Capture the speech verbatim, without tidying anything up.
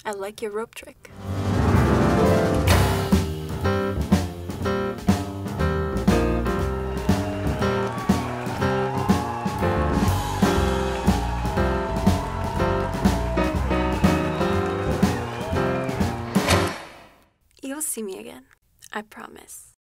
I like your rope trick. You'll see me again. I promise.